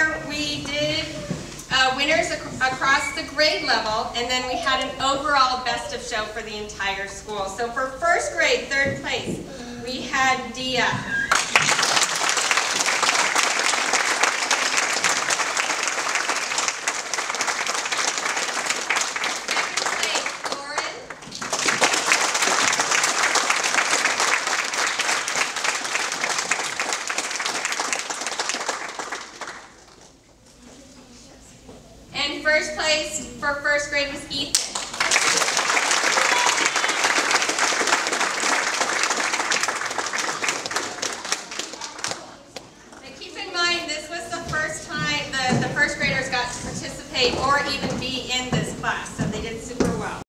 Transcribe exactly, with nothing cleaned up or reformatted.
year we did uh, winners ac across the grade level, and then we had an overall best of show for the entire school. So for first grade, third place, we had Dia. And first place for first grade was Ethan.